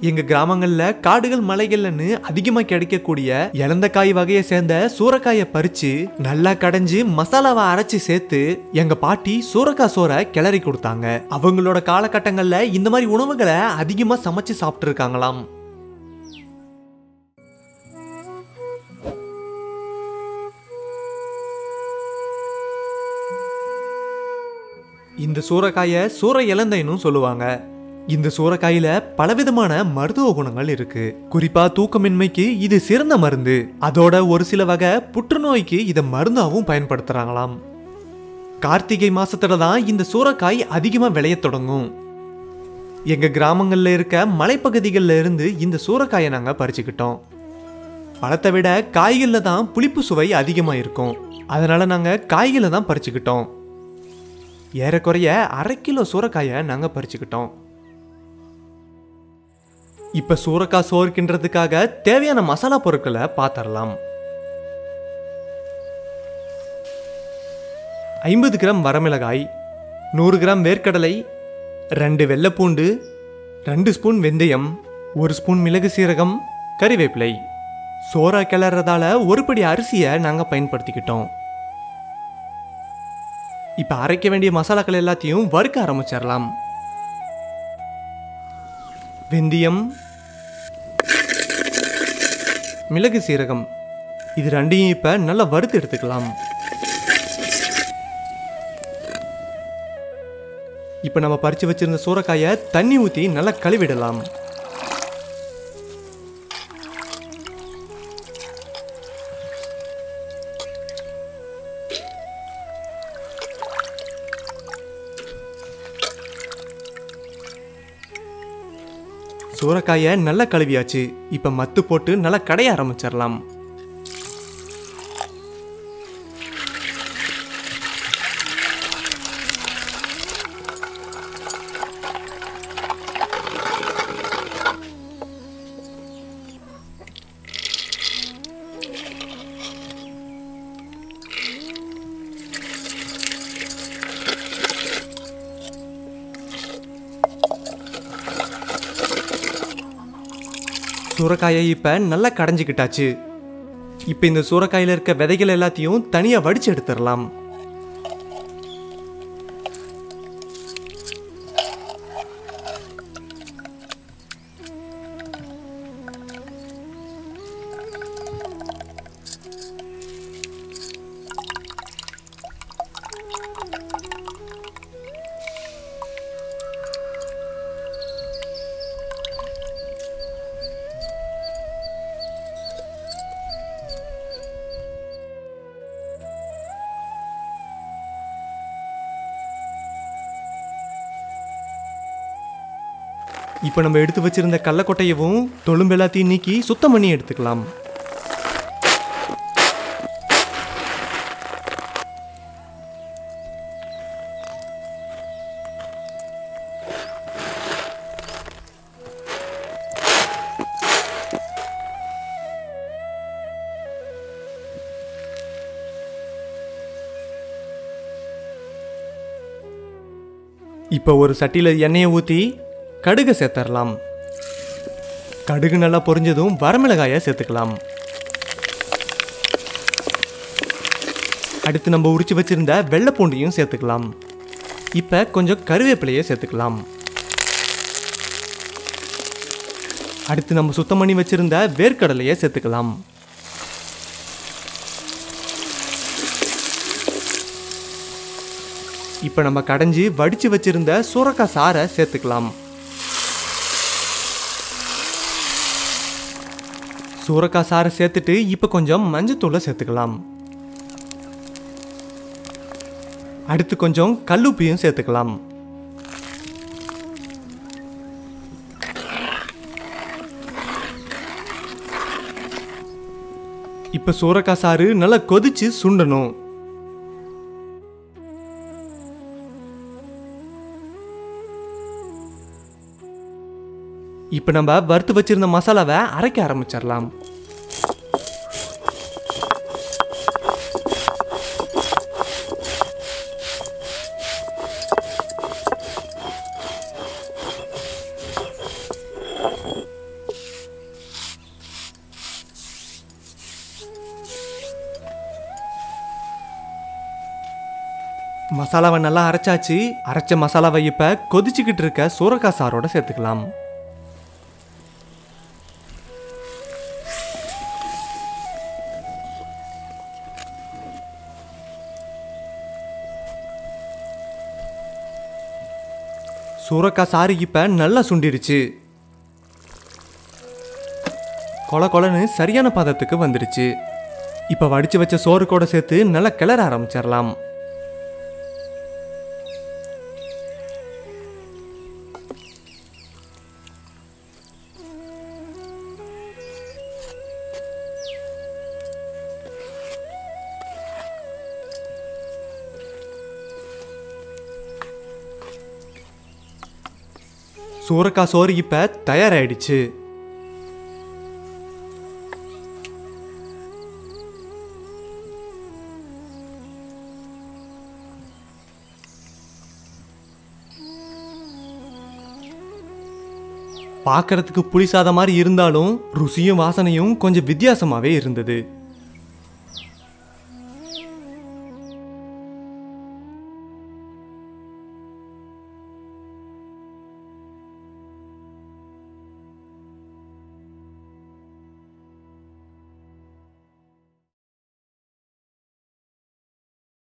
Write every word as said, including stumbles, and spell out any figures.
எங்க கிராமங்கள்ல காடுகள் மலைகள்னு அதிகமா கிடைக்கக்கூடிய இழந்த காய் வகையை சேர்ந்த சூரக்காயை பறிச்சு நல்லா கடைஞ்சு மசாலாவை அரைச்சு சேர்த்து எங்க பாட்டி சூரக்காய் சோறை கிளறி கொடுத்தாங்க. அவங்களோட காலகட்டங்கள்ல இந்த மாதிரி உணவுகளை அதிகமா சமைச்சு சாப்பிட்டு இருக்காங்களாம். இந்த சூரக்காயை சூர இலந்தைன்னு சொல்லுவாங்க. இந்த சூரக்காயில பலவிதமான மருத்துவ குணங்கள் இருக்கு. குறிப்பா தூக்கமின்மைக்கு இது சிறந்த மருந்து. அதோட ஒரு சில வகை புற்றுநோய்க்கு இதை மருந்தாவும் பயன்படுத்துறாங்களாம். கார்த்திகை மாசத்துல தான் இந்த சூரக்காய் அதிகமா விளைய தொடங்கும். எங்க கிராமங்கள்ல இருக்க மலைப்பகுதிகளில் இருந்து இந்த சூரக்காயை நாங்க பறிச்சுக்கிட்டோம். பழத்தை விட காய்கள்ல தான் புளிப்பு சுவை அதிகமா இருக்கும். அதனால நாங்க காய்களை தான் பறிச்சுக்கிட்டோம். ஏறக்குறைய அரை கிலோ சூரக்காயை நாங்க பறிச்சுக்கிட்டோம். இப்ப சூரக்காய் சோறுக்கின்றதுக்காக தேவையான மசாலா பொருட்களை பார்த்தரலாம். ஐம்பது கிராம் வரமிளகாய், நூறு கிராம் வேர்க்கடலை, ரெண்டு வெள்ளைப்பூண்டு, ரெண்டு ஸ்பூன் வெந்தயம், ஒரு ஸ்பூன் மிளகு சீரகம், கறிவேப்பிலை. சோறா கிளறதால ஒரு படி அரிசியை நாங்க பயன்படுத்திக்கிட்டோம். இப்ப அரைக்க வேண்டிய மசாலாக்கள் எல்லாத்தையும் வறுக்க ஆரம்பிச்சிடலாம். வெந்தயம், மிளகு சீரகம் இது ரெண்டையும் இப்ப நல்லா வறுத்து எடுத்துக்கலாம். இப்ப நம்ம பறிச்சு வச்சிருந்த சூரக்காயை தண்ணி ஊத்தி நல்லா கழுவிடலாம். சூரக்காயை நல்லா கழுவியாச்சு. இப்ப மத்து போட்டு நல்லா கடைய ஆரம்பிச்சிடலாம். சூரக்காயை இப்ப நல்லா கடைஞ்சிக்கிட்டாச்சு. இப்ப இந்த சூரக்காயில இருக்க விதைகள் எல்லாத்தையும் தனியா வடிச்சு எடுத்துடலாம். இப்போ நம்ம எடுத்து வச்சிருந்த கடலக்கொட்டையவும் தொழும்பு எல்லாத்தையும் நீக்கி சுத்தம் பண்ணி எடுத்துக்கலாம். இப்போ ஒரு சட்டியில் எண்ணெயை ஊற்றி கடுகு சேர்த்துடலாம். கடுகு நல்லா பொரிஞ்சதும் வரமிளகாயை சேர்த்துக்கலாம். அடுத்து நம்ம உரிச்சு வச்சிருந்த வெள்ளை பூண்டையும் சேர்த்துக்கலாம். இப்போ கொஞ்சம் கருவேப்பிலையை சேர்த்துக்கலாம். அடுத்து நம்ம சுத்தம் பண்ணி வச்சிருந்த வேர்க்கடலையை சேர்த்துக்கலாம். இப்போ நம்ம கடைஞ்சி வடிச்சு வச்சிருந்த சூரக்காய் சாறை சேர்த்துக்கலாம். சூரக்காய் சாறை சேர்த்துட்டு இப்போ கொஞ்சம் மஞ்சத்தூளை சேர்த்துக்கலாம். அடுத்து கொஞ்சம் கல்லுப்பையும் சேர்த்துக்கலாம். இப்போ சூரக்காய் சாறு நல்லா கொதிச்சு சுண்டணும். இப்போ நம்ம வறுத்து வச்சிருந்த மசாலாவை அரைக்க ஆரம்பிச்சிடலாம். மசாலாவை நல்லா அரைச்சாச்சு. அரைச்ச மசாலாவை இப்ப கொதிச்சுக்கிட்டு இருக்க சூரக்காய் சாரோட சேர்த்துக்கலாம். சூரக்காய் சாறு இப்ப நல்லா சுண்டிருச்சு. கொல கொலன்னு சரியான பதத்துக்கு வந்துடுச்சு. இப்ப வடிச்சு வச்ச சோறு கூட சேர்த்து நல்லா கிளற ஆரம்பிச்சிடலாம். சூரக்காய் சோறு இப்ப தயாராயிடுச்சு. பார்க்கறதுக்கு புளி சாதம் மாதிரி இருந்தாலும் ருசியும் வாசனையும் கொஞ்சம் வித்தியாசமாவே இருந்தது.